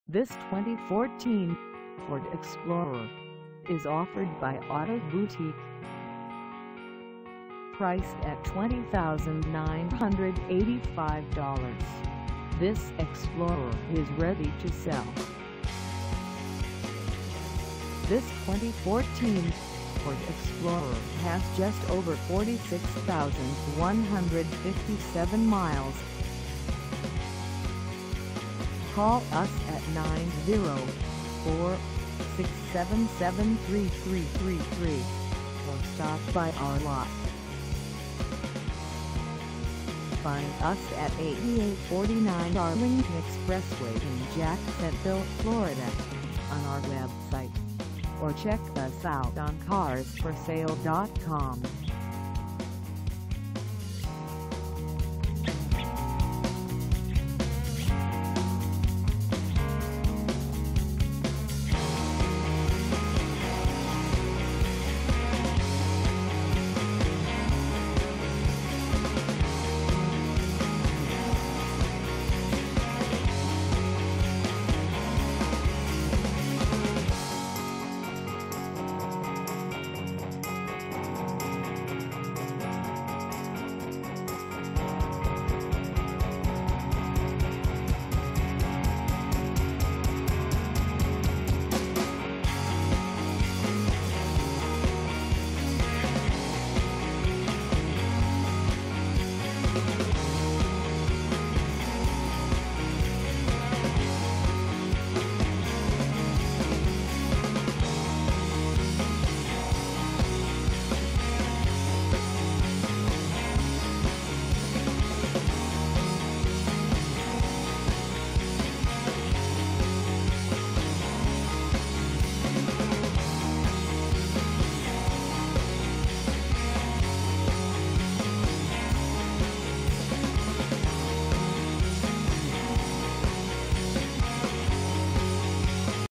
This 2014 Ford Explorer is offered by Auto Boutique. Priced at $20,985, this Explorer is ready to sell. This 2014 Ford Explorer has just over 46,157 miles. Call us at 904-677-3333 or stop by our lot. Find us at 8849 Arlington Expressway in Jacksonville, Florida, on our website, or check us out on carsforsale.com.